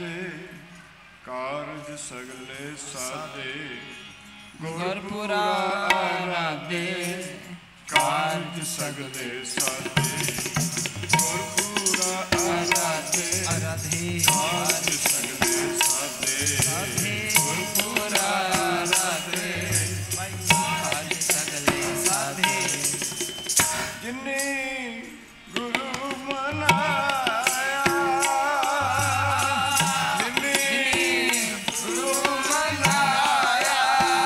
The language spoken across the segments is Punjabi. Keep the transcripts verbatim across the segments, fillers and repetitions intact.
साधे कारज सगले साधे गुरपुरा आराधे कारज सगले साधे गुरपुरा आराधे आराधे कारज सगले साधे गुरपुरा आराधे कारज सगले साधे जिन्ने गुरु मनाया जिन्ने गुरु मनाया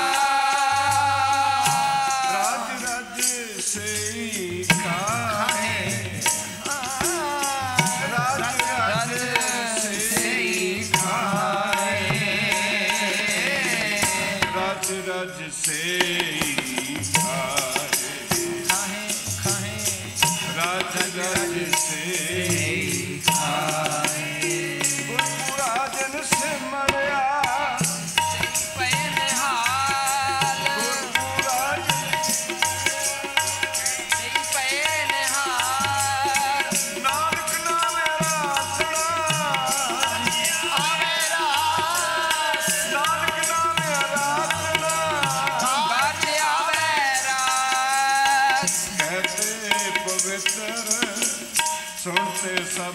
राज राज से खाए राज राज से खाए राज राज से राज राज से खाए गुरपुरा जन से मरिया पैनहाल गुरपुरा पैनहाल नानक नाम आसना आवेरा नानक नाम आराधना बात आवेरा कहते पवित्र सुनते सा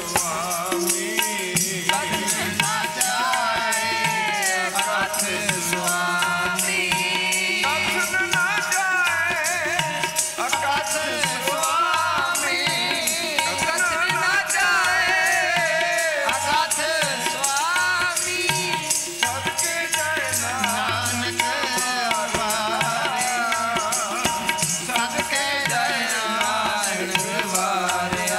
ਸੁਆਮੀ ਨਾ ਜਾਏ ਅਕਥ ਸੁਆਮੀ ਕਥਨ ਨਾ ਜਾਏ ਅਕਥ ਸੁਆਮੀ ਕਥਨ ਨਾ ਜਾਏ ਅਕਥ ਸੁਆਮੀ ਸਦਕੇ ਜੈ ਨਾਨਕ ਸਦਕੇ ਜੈ ਨਾਨਕ ਵਾਰਿਆ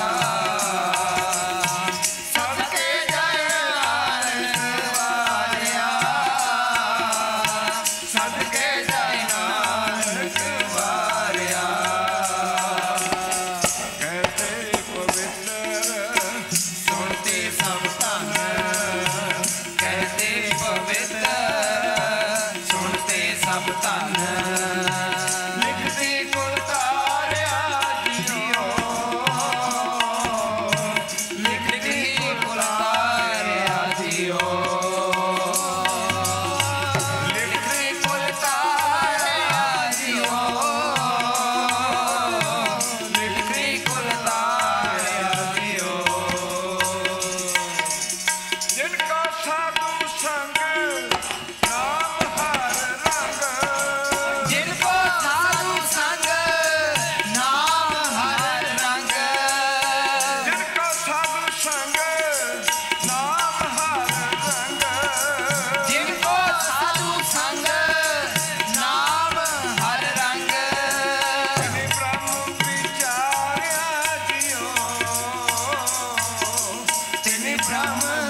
ਸਦਕੇ ਜੈ ਨਾਨਕ ਵਾਰਿਆ ਸਦਕੇ ਜੈ ਨਾਨਕ ਵਾਰਿਆ ਕਹਤੇ ਪਵਿੱਤਰ ਸੁਣਤੇ ਸਭ ਧਨ ਕਹਤੇ ਪਵਿੱਤਰ ਸੁਣਤੇ ਸਭ ਧਨ ਲਿਖਤੀ ਕੁਲ ਤਾਰਿਆ ਜੀਓ ਲਿਖਤੀ ਕੁਲ ਤਾਰਿਆ ਜੀਓ ਲਿਖਤੀ ਕੁਲ ਤਾਰਿਆ ਜੀਓ ਲਿਖਤੀ ਕੁਲ ਤਾਰਿਆ ਜੀਓ ਜਿਨ ਕਾ ਸਾਧੂ ਸੰਗ ਨਾਮ ਹਰ ਰੰਗ ਜਿਨ ਕੋ ਸਾਧੂ ਸੰਗ ਨਾਮ ਹਰ ਰੰਗ ਜਿਨ ਕਾ ਸਾਧੂ ਸੰਗ ਨਾਮ ਹਰ ਰੰਗ ਜਿਨ ਕੋ ਸਾਧੂ ਸੰਗ ਨਾਮ ਹਰ ਰੰਗ ਤਿਨਿ ਬ੍ਰਹਮ ਵਿਚਾਰਿਆ ਜਿਉ ਤਿਨਿ ਬ੍ਰਹਮ